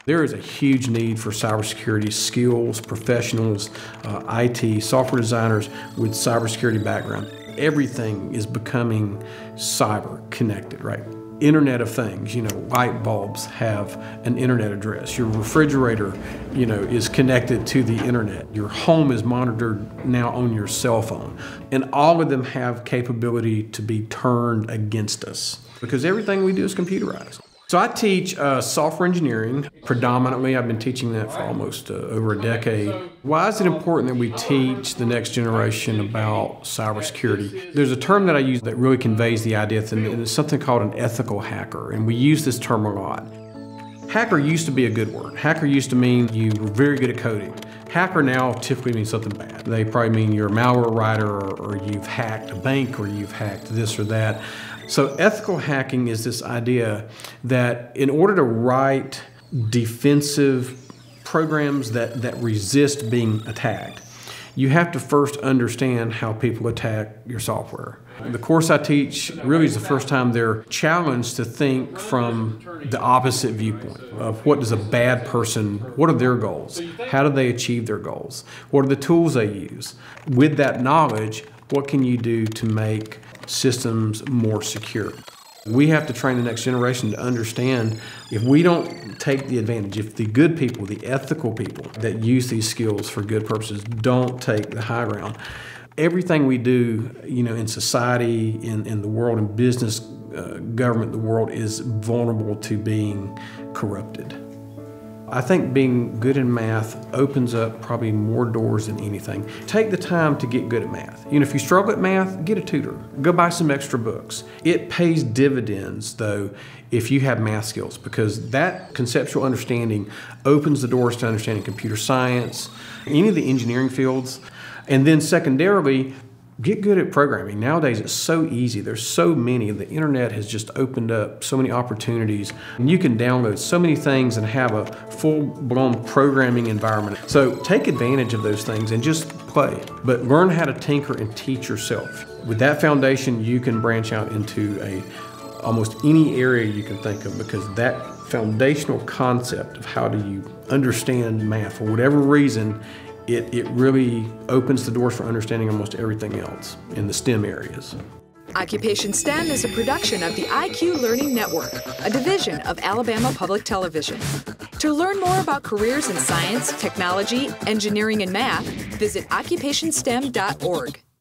There is a huge need for cybersecurity skills, professionals, IT, software designers with cybersecurity background. Everything is becoming cyber connected, right? Internet of Things, light bulbs have an internet address. Your refrigerator, is connected to the internet. Your home is monitored now on your cell phone. And all of them have capability to be turned against us because everything we do is computerized. So I teach software engineering. Predominantly, I've been teaching that for almost over a decade. Why is it important that we teach the next generation about cybersecurity? There's a term that I use that really conveys the idea, and it's something called an ethical hacker, and we use this term a lot. Hacker used to be a good word. Hacker used to mean you were very good at coding. Hacker now typically means something bad. They probably mean you're a malware writer, or you've hacked a bank, or you've hacked this or that. So ethical hacking is this idea that in order to write defensive programs that resist being attacked, you have to first understand how people attack your software. The course I teach really is the first time they're challenged to think from the opposite viewpoint of what does a bad person, what are their goals? How do they achieve their goals? What are the tools they use? With that knowledge, what can you do to make systems more secure? We have to train the next generation to understand if we don't take the advantage, if the good people, the ethical people that use these skills for good purposes don't take the high ground, everything we do, in society, in the world, in business, government, the world is vulnerable to being corrupted. I think being good in math opens up probably more doors than anything. Take the time to get good at math. If you struggle at math, get a tutor. Go buy some extra books. It pays dividends, though, if you have math skills, because that conceptual understanding opens the doors to understanding computer science, any of the engineering fields. And then secondarily, get good at programming. Nowadays, it's so easy. There's so many. The internet has just opened up so many opportunities. And you can download so many things and have a full-blown programming environment. So take advantage of those things and just play. But learn how to tinker and teach yourself. With that foundation, you can branch out into almost any area you can think of, because that foundational concept of how do you understand math for whatever reason, it really opens the doors for understanding almost everything else in the STEM areas. Occupation STEM is a production of the IQ Learning Network, a division of Alabama Public Television. To learn more about careers in science, technology, engineering, and math, visit occupationstem.org.